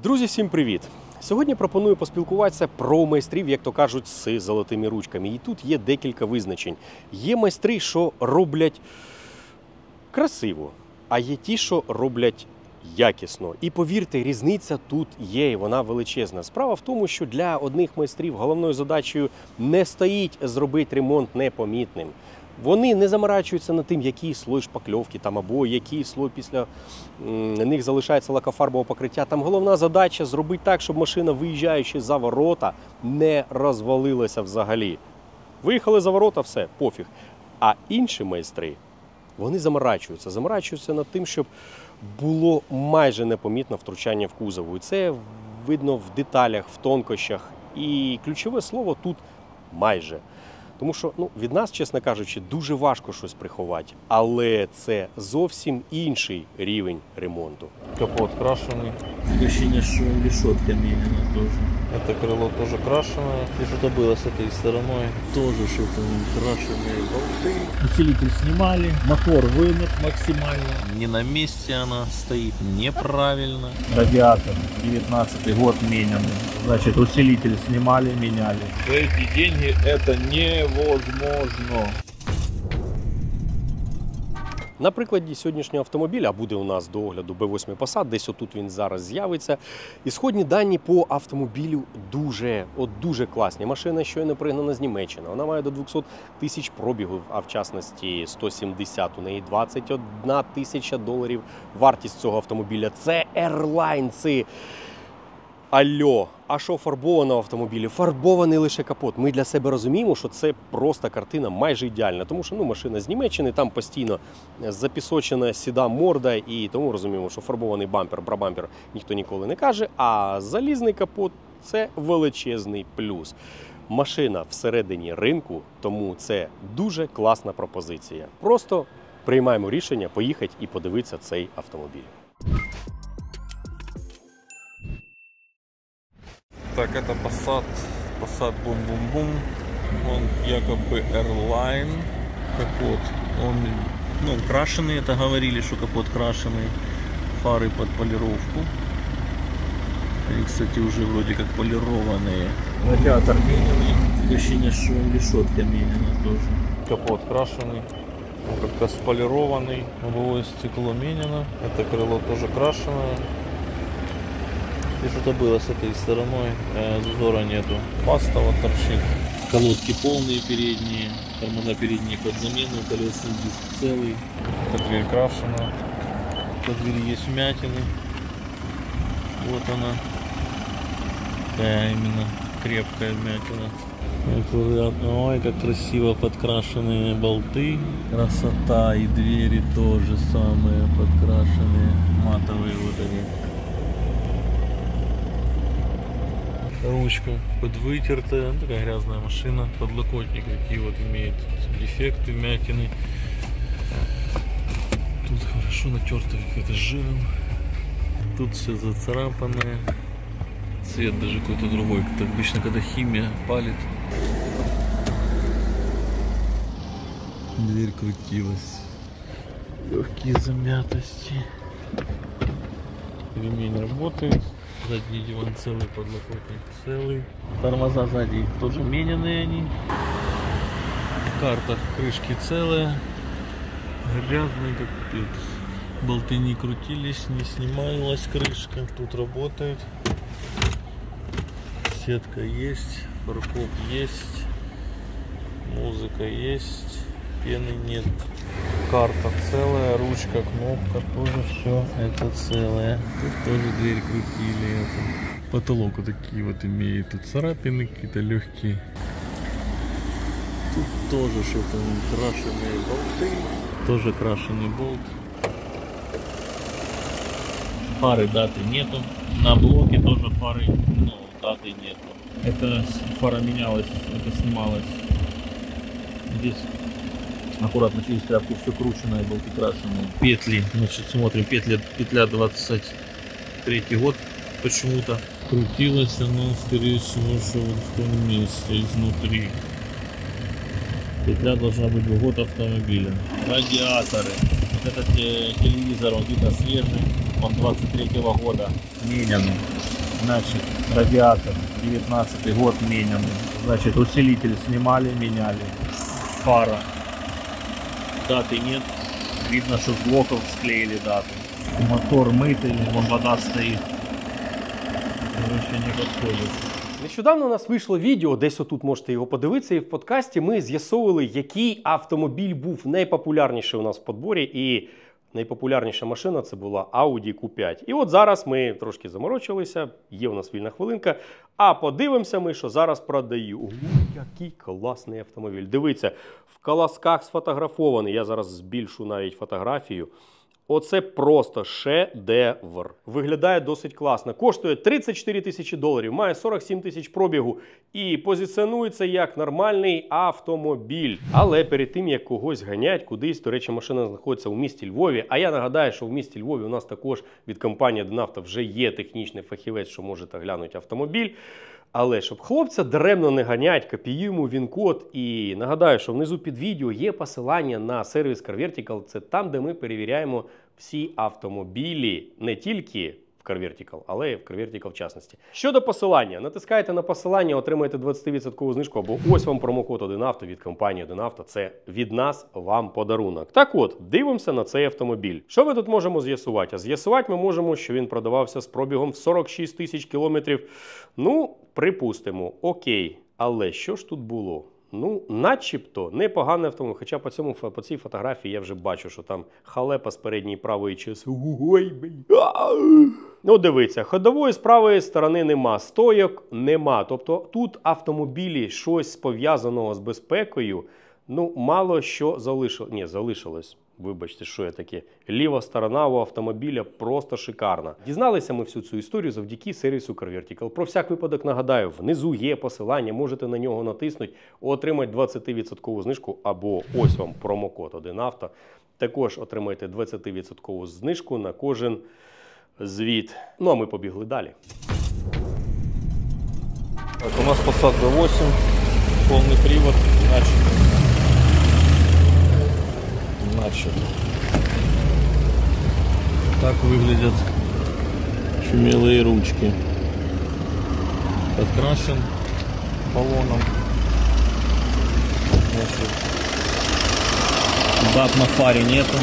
Друзі, всім привіт! Сьогодні пропоную поспілкуватися про майстрів, як то кажуть, з золотими ручками. І тут є декілька визначень. Є майстри, що роблять красиво, а є ті, що роблять якісно. І повірте, різниця тут є, і вона величезна. Справа в тому, що для одних майстрів головною задачею не стоїть зробити ремонт непомітним. Вони не заморачуються над тим, який слой шпакльовки там, або який слой після них залишається лакофарбового покриття. Там головна задача зробити так, щоб машина, виїжджаючи за ворота, не розвалилася взагалі. Виїхали за ворота, все, пофіг. А інші майстри, вони заморачуються над тим, щоб було майже непомітне втручання в кузову. І це видно в деталях, в тонкощах. І ключове слово тут «майже». Тому що від нас, чесно кажучи, дуже важко щось приховати, але це зовсім інший рівень ремонту. Капот крашеный. Ощущение, что решетка менена тоже. Это крыло тоже крашеное. И что-то было с этой стороной. Тоже что-то крашеные болты. Усилитель снимали. Мотор вымыт максимально. Не на месте она стоит. Неправильно. Радиатор 19-й год мененный. Значит, усилитель снимали, меняли. За эти деньги это невозможно. На прикладі сьогоднішнього автомобіля, а буде у нас до огляду B8 Passat, десь отут він зараз з'явиться. Ісходні дані по автомобілю дуже класні. Машина щойно пригнана з Німеччини. Вона має до 200 тисяч пробігів, а в частності 170. У неї 21 тисяча доларів вартість цього автомобіля. Це Airline. Алло, а що фарбовано в автомобілі? Фарбований лише капот. Ми для себе розуміємо, що це просто картина майже ідеальна. Тому що машина з Німеччини, там постійно запісочена сіда морда, і тому розуміємо, що фарбований бампер, брабампер ніхто ніколи не каже, а залізний капот – це величезний плюс. Машина всередині ринку, тому це дуже класна пропозиція. Просто приймаємо рішення поїхати і подивитися цей автомобіль. Так, это Passat бум-бум-бум. Он якобы Airline. Капот, он крашеный, это говорили, что капот крашеный. Фары под полировку. Они, кстати, уже вроде как полированные. Радиатор мененный. Ощущение, что решетка менена тоже. Капот крашеный. Он как-то сполированный. Лобовое стекло менено. Это крыло тоже крашеное. И что-то было с этой стороной, зазора нету. Паста вот торчит. Колодки полные передние, тормоза передние под замену, колесный диск целый. Эта дверь крашеная. Под двери есть вмятины. Вот она. Такая именно крепкая вмятина. Аккуратно. Ой, как красиво подкрашенные болты. Красота. И двери тоже самые подкрашенные. Матовые вот они. Ручка подвытертая, такая грязная машина, подлокотник такие вот имеет дефекты, вмятины. Тут хорошо натерто какой-то жиром, тут все зацарапанное, цвет даже какой-то другой, как обычно, когда химия палит. Дверь крутилась, легкие замятости, ремень работает. Задний диван целый, подлокотник целый. Тормоза сзади тоже мененные они. Карта крышки целая. Грязный как пипец. Болты не крутились, не снималась крышка. Тут работает. Сетка есть, фаркоп есть. Музыка есть. Пены нет. Карта целая, ручка, кнопка, тоже все это целое. Тут тоже дверь крутили. Это. Потолок вот такие вот имеет. Тут царапины какие-то легкие. Тут тоже что-то крашеные болты. Тоже крашеный болт. Фары даты нету. На блоке тоже фары, даты нету. Это фара менялась, это снималось. Здесь аккуратно через тряпку все крученное, болты крашеные. Петли, значит, смотрим, петля 23 год почему-то крутилась, она, скорее всего, что вот в том месте изнутри. Петля должна быть в год автомобиля. Радиаторы. Вот этот телевизор, он где-то свежий, он 23-го года. Менен. Значит, радиатор 19 год мененный. Значит, усилитель снимали, меняли. Фара. Даты нет. Видно, что с блоков склеили даты. Мотор мытый, вон вода стоит. Короче, не подходит. Нещодавно у нас вийшло відео, десь отут можете його подивитися, і в подкасті ми з'ясовували, який автомобіль був найпопулярніший у нас в подборі, і найпопулярніша машина це була Audi Q5. І от зараз ми трошки заморочилися, є у нас вільна хвилинка, а подивимося ми, що зараз продаю. Ого, який класний автомобіль. Дивіться, в колосках сфотографований, я зараз збільшу навіть фотографію. Оце просто шедевр. Виглядає досить класно. Коштує 34 тисячі доларів, має 47 тисяч пробігу і позиціонується як нормальний автомобіль. Але перед тим, як когось ганять кудись, до речі, машина знаходиться у місті Львові, а я нагадаю, що в місті Львові у нас також від компанії «Донавто» вже є технічний фахівець, що може глянути автомобіль. Але щоб хлопця даремно не ганять, копіюємо він-код. І нагадаю, що внизу під відео є посилання на сервіс CarVertical. Це там, де ми перевіряємо всі автомобілі, не тільки в CarVertical, але й в CarVertical в частності. Щодо посилання, натискайте на посилання, отримаєте 20% знижку, або ось вам промокод «1Авто» від компанії «1Авто». Це від нас вам подарунок. Так от, дивимося на цей автомобіль. Що ми тут можемо з'ясувати? А з'ясувати ми можемо, що він продавався з пробігом в 46 тисяч кілометрів. Ну, припустимо, окей. Але що ж тут було? Ну, начебто, непоганий автомобіль. Хоча по цій фотографії я вже бачу, що там халепа з передньої правої частини. Ой, бля. Ну, дивіться, ходової з правої сторони нема, стойок нема. Тобто тут автомобілі щось пов'язаного з безпекою, ну, мало що залишилось. Ні, залишилось. Вибачте, що я таке. Ліва сторона у автомобіля просто шикарна. Дізналися ми всю цю історію завдяки сервісу CarVertical. Про всяк випадок нагадаю, внизу є посилання, можете на нього натиснути, отримати 20% знижку, або ось вам промокод 1Авто. Також отримаєте 20% знижку на кожен звіт. Ну, а ми побігли далі. Так, у нас Passat B8, полный привод, значит, так выглядят чумелые ручки. Подкрашен баллоном. Значит, Дат на фаре нету.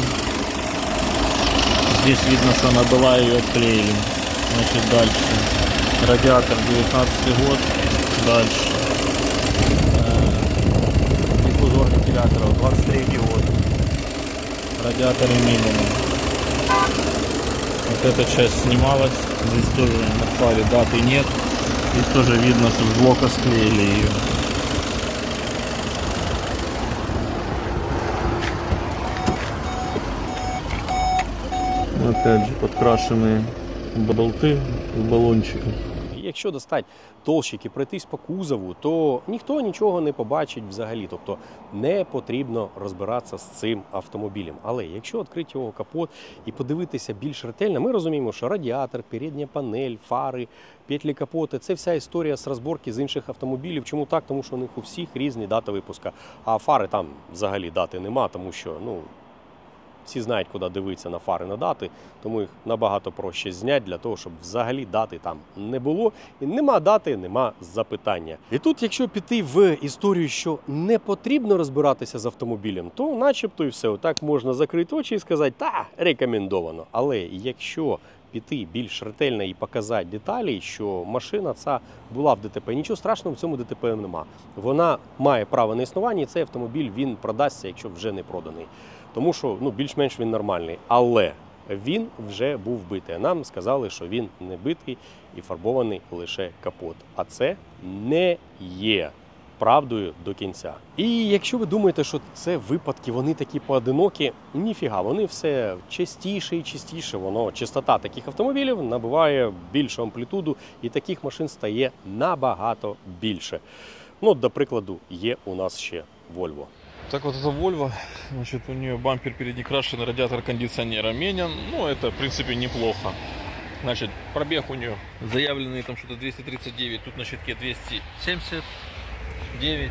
Здесь видно, что она была, ее отклеили. Значит, дальше. Радиатор 19 год. Дальше. Диффузор вентиляторов 23 год. Радиатор минимум. Вот эта часть снималась. Здесь тоже на фаре даты нет. Здесь тоже видно, что с блока склеили ее. опять же подкрашенные болты в баллончики. Якщо достати толщик і пройтись по кузову, то ніхто нічого не побачить взагалі. Тобто не потрібно розбиратися з цим автомобілем. Але якщо відкрити його капот і подивитися більш ретельно, ми розуміємо, що радіатор, передня панель, фари, петлі капоти – це вся історія з розборки з інших автомобілів. Чому так? Тому що у них у всіх різні дати випуска. А фари там взагалі дати нема, тому що, всі знають, куди дивитися на фари, на дати, тому їх набагато проще зняти для того, щоб взагалі дати там не було. І нема дати, нема запитання. І тут, якщо піти в історію, що не потрібно розбиратися з автомобілем, то начебто і все. Отак можна закрити очі і сказати, та, рекомендовано. Але якщо піти більш ретельно і показати деталі, що машина ця була в ДТП, нічого страшного в цьому ДТП нема. Вона має право на існування, і цей автомобіль він продасться, якщо вже не проданий. Тому що, більш-менш він нормальний. Але він вже був битий. Нам сказали, що він не битий і фарбований лише капот. А це не є правдою до кінця. І якщо ви думаєте, що це випадки, вони такі поодинокі, ніфіга, вони все частіше і частіше. Частота таких автомобілів набуває більшу амплітуду, і таких машин стає набагато більше. До прикладу, є у нас ще Volvo. Так вот это Volvo, значит, у нее бампер впереди крашен, радиатор кондиционера менен. Это, в принципе, неплохо. Значит, пробег у нее заявленный там что-то 239, тут на щитке 279.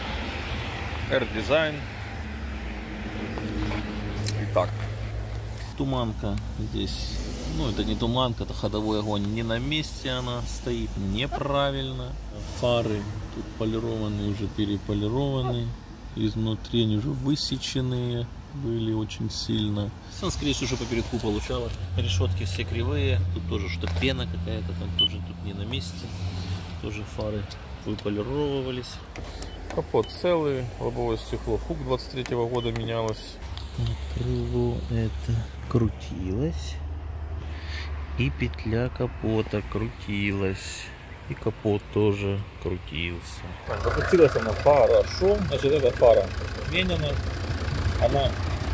R-дизайн. Итак, туманка здесь. Ну, это не туманка, это ходовой огонь. Не на месте она стоит, неправильно. Фары тут полированные, уже переполированы. Изнутри они уже высеченные были очень сильно. Он, скорее всего, уже по передку получала. Решетки все кривые. Тут тоже что пена какая-то, там тоже тут не на месте. Тоже фары выполировывались. Капот целый, лобовое стекло Фук 23-го года менялось. Крыло это крутилось. И петля капота крутилась. И капот тоже крутился. Запустилась она хорошо. Значит, эта фара менена. Она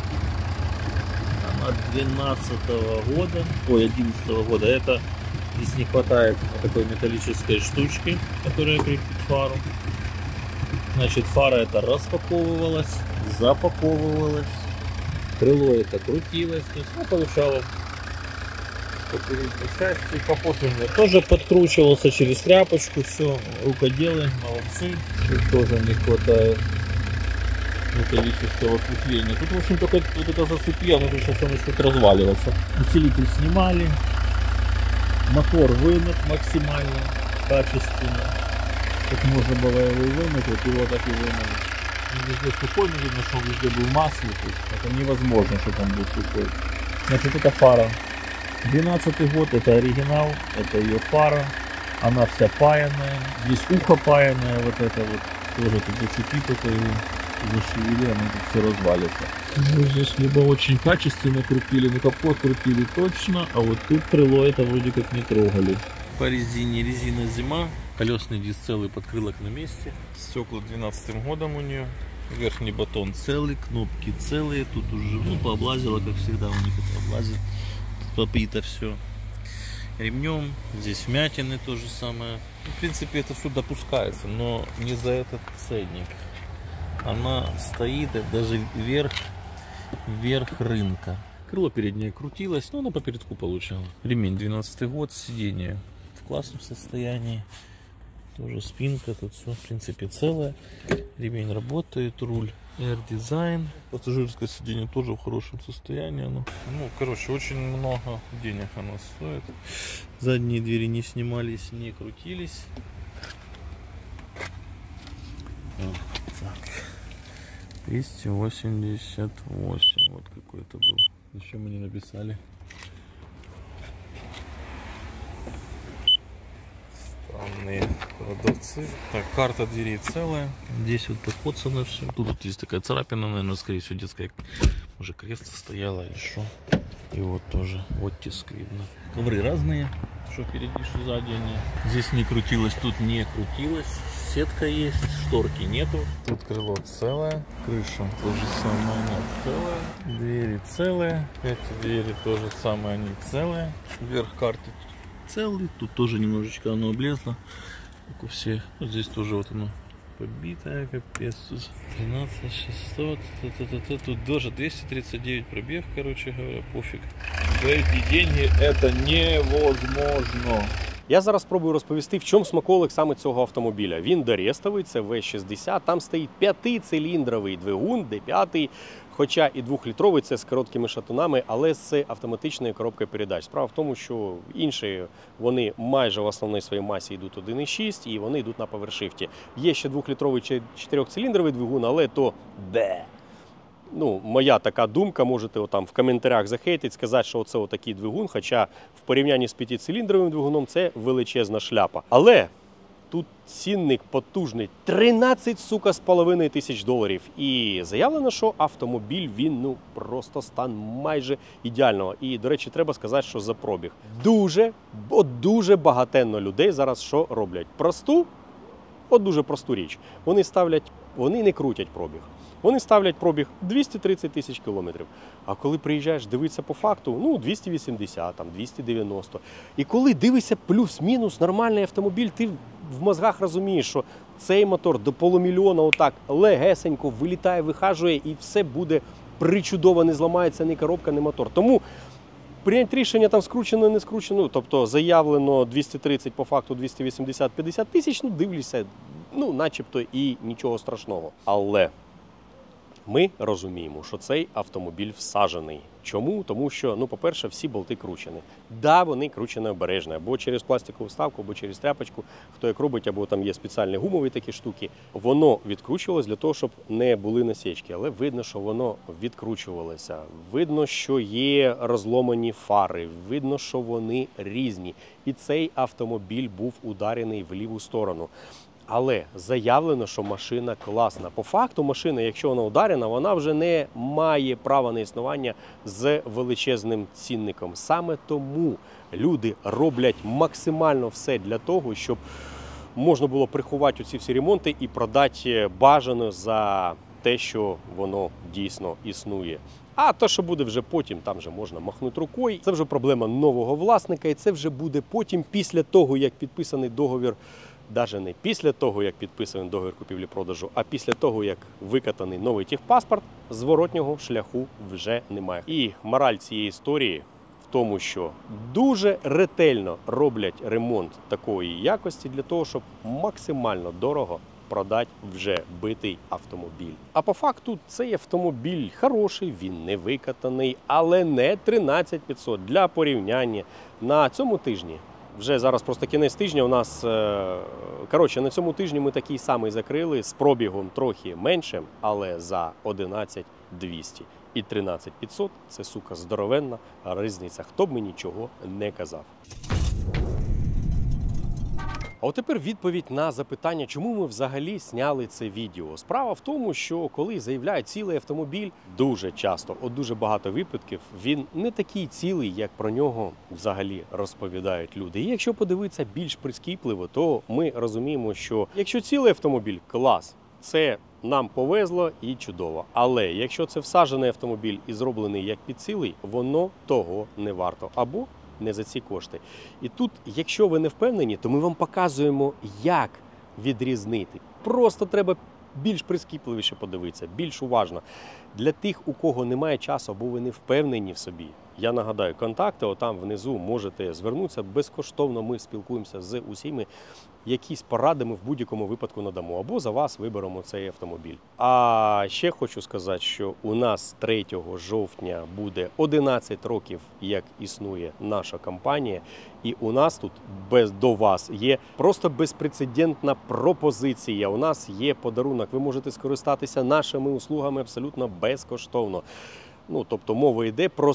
12-го года, ой, 11-го года. Это здесь не хватает такой металлической штучки, которая крепит фару. Значит, фара это распаковывалась, запаковывалась. Крыло это крутилось, то есть, ну, получало по передней части. Капот у меня тоже подкручивался через тряпочку, все, рукоделы, молодцы. Тут тоже не хватает металлического крепления. Тут, в общем, только вот это зацепило, но сейчас он начнет разваливаться. Усилитель снимали, мотор вымыт максимально качественно. Как можно было его и вымыть, вот его так и вымыли. Везде сухой, но видно, что он везде был масло, то есть это невозможно, что там был сухой. Значит, это фара. 12-й год, это оригинал, это ее фара. Она вся паянная, здесь ухо паянное, вот это вот тоже тут зацепи только его. Зашевели, оно тут все развалится. Ну, здесь либо очень качественно крутили, но капот крутили точно, а вот тут крыло это вроде как не трогали. По резине, резина зима, колесный диск целый, подкрылок на месте. стекла 12-м годом у нее. Верхний батон целый, кнопки целые, тут уже, ну, пооблазило, как всегда у них это облазит. Тут побито все ремнем, здесь вмятины то же самое. В принципе, это все допускается, но не за этот ценник. Она стоит даже вверх рынка. Крыло переднее крутилось, но она по передку получала. Ремень 12-й год, сиденье в классном состоянии. Тоже спинка, тут все в принципе целое. Ремень работает, руль Air Design. Пассажирское сиденье тоже в хорошем состоянии. Ну, короче, очень много денег оно стоит. Задние двери не снимались, не крутились. Вот так. 288. Вот какой-то был. Еще мы не написали. Странные продавцы. Так, карта дверей целая. Здесь вот покоцано все. Тут вот есть такая царапина, наверное, скорее всего детская. Уже кресло стояло или что. И вот тоже оттиск видно. Ковры разные. Что впереди, что сзади они. Здесь не крутилось, тут не крутилось. Сетка есть, шторки нету. Тут крыло целое. Крыша тоже самое, она целая. Двери целые. Эти двери тоже самое, они целые. Верх карты целый. Тут тоже немножечко оно облезло, как у всех. Вот здесь тоже вот оно побитое, капец. 13600. Тут тоже 239 пробег, короче говоря, пофиг. За эти деньги это невозможно. Я зараз спробую розповісти, в чому смаколик саме цього автомобіля. Він дорестовий, це V60, там стоїть 5-циліндровий двигун, D5, хоча і 2-літровий, це з короткими шатунами, але з автоматичною коробкою передач. Справа в тому, що інші, вони майже в основній своїй масі йдуть 1.6 і вони йдуть на повершифті. Є ще 2-літровий 4-циліндровий двигун, але то де? Ну, моя така думка, можете отам в коментарях захейтити, сказати, що оце отакий двигун, хоча в порівнянні з 5-циліндровим двигуном це величезна шляпа. Але тут цінник потужний – 13,5 тисяч доларів. І заявлено, що автомобіль, він, ну, просто стан майже ідеального. І, до речі, треба сказати, що за пробіг. Дуже багатенно людей зараз що роблять? Дуже просту річ. Вони не крутять пробіг. Вони ставлять пробіг 230 тисяч кілометрів. А коли приїжджаєш дивитися по факту, ну, 280, там, 290. І коли дивишся плюс-мінус нормальний автомобіль, ти в мозгах розумієш, що цей мотор до 500 000 отак легесенько вилітає, вихажує, і все буде причудово, не зламається ні коробка, ні мотор. Тому прийняти рішення там скручено, не скручено, тобто заявлено 230, по факту 280-50 тисяч, ну, дивлюся, ну, начебто і нічого страшного. Але Ми розуміємо, що цей автомобіль всаджений. Чому? Тому що, по-перше, всі болти кручені. Да, вони кручені обережно, або через пластикову вставку, або через тряпочку, хто як робить, або там є спеціальні гумові такі штуки. Воно відкручувалось для того, щоб не були насічки, але видно, що воно відкручувалося. Видно, що є розломані фари, видно, що вони різні. І цей автомобіль був ударений в ліву сторону. Але заявлено, що машина класна. По факту машина, якщо вона ударена, вона вже не має права на існування з величезним цінником. Саме тому люди роблять максимально все для того, щоб можна було приховати оці всі ремонти і продати бажано за те, що воно дійсно існує. А то, що буде вже потім, там вже можна махнути рукою. Це вже проблема нового власника, і це вже буде потім, після того, як підписаний договір. Навіть не після того, як підписаний договір купівлі-продажу, а після того, як викатаний новий техпаспорт, зворотнього шляху вже немає. І мораль цієї історії в тому, що дуже ретельно роблять ремонт такої якості для того, щоб максимально дорого продати вже битий автомобіль. А по факту цей автомобіль хороший, він не викатаний, але не 13500. Для порівняння на цьому тижні. Вже зараз просто кінець тижня у нас, на цьому тижні ми такий самий закрили з пробігом трохи меншим, але за 11200. І 13500 – це, сука, здоровенна різниця, хто б мені нічого не казав. А от тепер відповідь на запитання, чому ми взагалі зняли це відео. Справа в тому, що коли заявляють цілий автомобіль, дуже часто, дуже багато випадків, він не такий цілий, як про нього взагалі розповідають люди. І якщо подивитися більш прискіпливо, то ми розуміємо, що якщо цілий автомобіль – клас, це нам повезло і чудово. Але якщо це всаджений автомобіль і зроблений як під цілий, воно того не варто. Або не за ці кошти. І тут, якщо ви не впевнені, то ми вам показуємо, як відрізнити. Просто треба більш прискіпливіше подивитися, більш уважно. Для тих, у кого немає часу, або ви не впевнені в собі, я нагадаю, контакти отам внизу можете звернутися. Безкоштовно ми спілкуємося з усіми, якісь поради ми в будь-якому випадку надамо, або за вас виберемо цей автомобіль. А ще хочу сказати, що у нас 3 жовтня буде 11 років, як існує наша компанія, і у нас тут до вас є просто безпрецедентна пропозиція. У нас є подарунок, ви можете скористатися нашими услугами абсолютно безкоштовно. Тобто мова йде про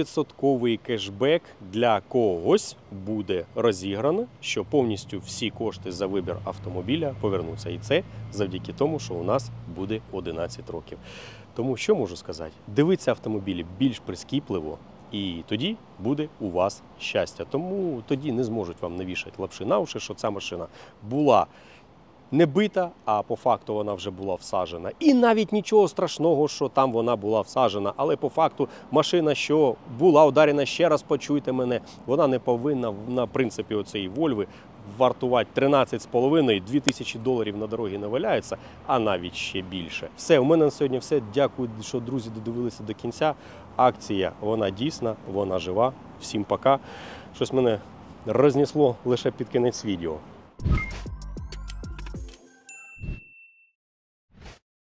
100% кешбек для когось буде розіграно, що повністю всі кошти за вибір автомобіля повернуться. І це завдяки тому, що у нас буде 11 років. Тому що можу сказати? Дивіться автомобілі більш прискіпливо, і тоді буде у вас щастя. Тому тоді не зможуть вам навішати лапши на уші, що ця машина була не бита, а по факту вона вже була всаджена. І навіть нічого страшного, що там вона була всаджена, але по факту машина, що була ударена, ще раз почуйте мене, вона не повинна на принципі оцеї Вольви вартувати 13,5, $2000 на дорогі не валяється, а навіть ще більше. Все, у мене на сьогодні все. Дякую, що друзі додивилися до кінця. Акція, вона дійсна, вона жива. Всім пока. Щось мене рознесло лише під кінець відео.